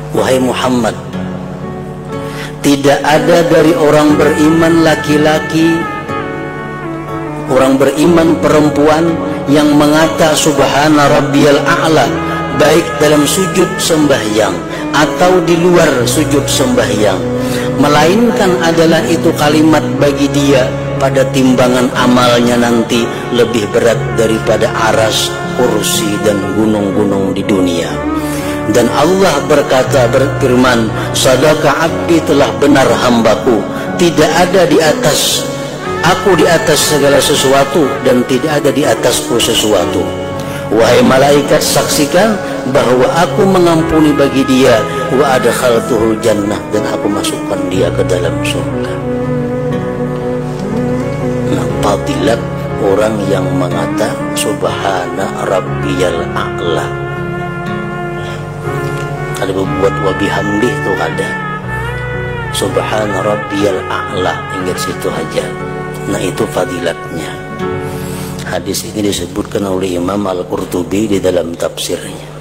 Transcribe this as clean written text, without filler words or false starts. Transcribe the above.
wahai Muhammad, tidak ada dari orang beriman laki-laki, orang beriman perempuan yang mengata subhana rabbiyal a'la, baik dalam sujud sembahyang atau di luar sujud sembahyang, melainkan adalah itu kalimat bagi dia pada timbangan amalnya nanti lebih berat daripada aras, kursi dan gunung-gunung di dunia. Dan Allah berkata, berfirman, sadaka abdi, telah benar hambaku, tidak ada di atas aku di atas segala sesuatu dan tidak ada di atasku sesuatu. Wahai malaikat, saksikan bahwa aku mengampuni bagi dia, wa adkhaltuhul jannah, dan aku masukkan dia ke dalam surga. Nah, fadilat orang yang mengata subhana rabbiyal a'la. Ada berbuat wabihamdih itu ada subhana rabbiyal a'la, ingat situ aja. Nah, itu fadilatnya. Hadis ini disebutkan oleh Imam Al-Qurtubi di dalam tafsirnya.